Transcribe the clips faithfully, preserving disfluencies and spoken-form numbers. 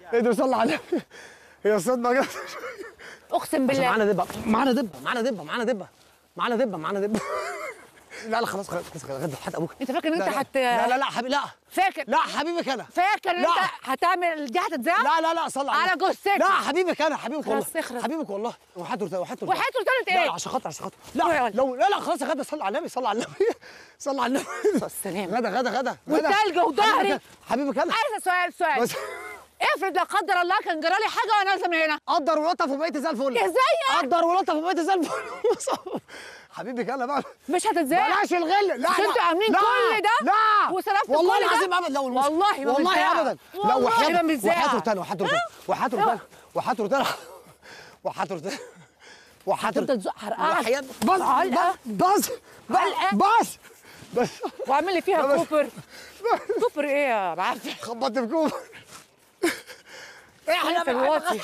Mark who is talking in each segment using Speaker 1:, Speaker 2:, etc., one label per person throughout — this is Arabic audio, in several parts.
Speaker 1: ايه ده؟ صلي على النبي. هي الصدمه جت.
Speaker 2: اقسم بالله
Speaker 1: معانا دبه معانا دبه معانا دبه معانا دبه معانا دبه معانا دبه. لا لا خلاص خلاص خلاص غدا حد ابوك.
Speaker 2: انت فاكر ان انت هت
Speaker 1: لا لا لا حبيبي لا
Speaker 2: فاكر
Speaker 1: لا حبيبك انا
Speaker 2: فاكر ان
Speaker 1: لا.
Speaker 2: انت هتعمل دي هتتذاع؟
Speaker 1: لا لا لا صلي
Speaker 2: على جثتك.
Speaker 1: لا حبيبك انا حبيبك والله
Speaker 2: خلاص اخرس.
Speaker 1: حبيبك والله. وحياته وحياته
Speaker 2: وحياته ثالث
Speaker 1: لا
Speaker 2: ايه؟
Speaker 1: لا عشان خاطر عشان خاطر لا لو لا لا خلاص يا غدا صلي على النبي صلي على النبي صلي على النبي.
Speaker 2: السلام.
Speaker 1: غدا غدا غدا
Speaker 2: والتلج وظهري.
Speaker 1: حبيبك انا.
Speaker 2: عايزه سؤال سؤال
Speaker 1: بس
Speaker 2: افرض لا قدر الله كان جرالي حاجه وانا نازله من هنا.
Speaker 1: قدر ولطف وبقيت زي الفل.
Speaker 2: ازاي؟
Speaker 1: قدر ولطف وبقيت زي الفل. حبيبك انا بقى
Speaker 2: مش هتتذاع؟
Speaker 1: بلاش الغل. لا
Speaker 2: مش
Speaker 1: لا
Speaker 2: انتوا عاملين
Speaker 1: لا
Speaker 2: كل ده
Speaker 1: لا
Speaker 2: وصرفتوا
Speaker 1: والله
Speaker 2: كل ده؟
Speaker 1: العظيم ابدا. لو المس...
Speaker 2: والله ما
Speaker 1: والله
Speaker 2: متذاع.
Speaker 1: ابدا. لا
Speaker 2: والله ما
Speaker 1: وحياته
Speaker 2: متذاع.
Speaker 1: وحياته روتانا وحياته روتانا وحياته روتانا وحياته روتانا وحياته روتانا وحياته
Speaker 2: تفضل تزق حرقعك.
Speaker 1: وحياة بس
Speaker 2: علقة.
Speaker 1: بس
Speaker 2: علقة.
Speaker 1: بس بس
Speaker 2: واعمل لي فيها
Speaker 1: بس.
Speaker 2: كوبر. كوبر ايه يا بعفن؟
Speaker 1: خبطت في كوبر.
Speaker 2: احنا في الواطي.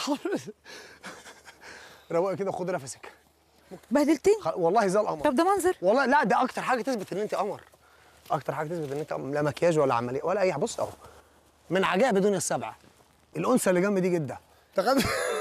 Speaker 1: رواقي كده خد نفسك.
Speaker 2: بهدلتني
Speaker 1: والله زي القمر.
Speaker 2: طب ده منظر.
Speaker 1: والله لا ده اكتر حاجه تثبت ان انت قمر. اكتر حاجه تثبت ان انت قمر. لا مكياج ولا عمليه ولا اي حاجه. بص اهو من عجائب الدنيا السبعه الانثى اللي جنبي دي جدا. تخيل.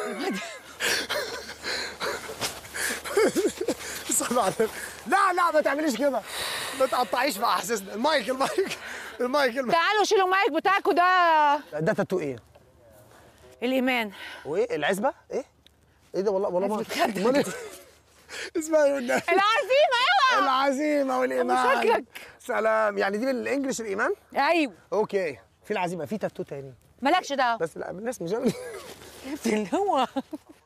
Speaker 1: صلى على النبي. لا لا ما تعمليش كده ما تقطعيش مع احساسنا. المايك المايك المايك المايك.
Speaker 2: تعالوا شيلوا المايك بتاعكوا ده.
Speaker 1: ده تاتو ايه؟
Speaker 2: الايمان.
Speaker 1: وايه العزبه؟ ايه؟ ايه ده والله والله ما
Speaker 2: بتخدم.
Speaker 1: امال ايه؟ اسمها ايه والنبي؟
Speaker 2: العزيمه اوعى.
Speaker 1: العزيمه والايمان.
Speaker 2: شكلك.
Speaker 1: سلام. يعني دي بالانجلش الايمان؟
Speaker 2: ايوه.
Speaker 1: اوكي. في العزيمه في تاتو تاني
Speaker 2: مالكش دعوه.
Speaker 1: بس لا الناس مش قوي.
Speaker 2: اللي هو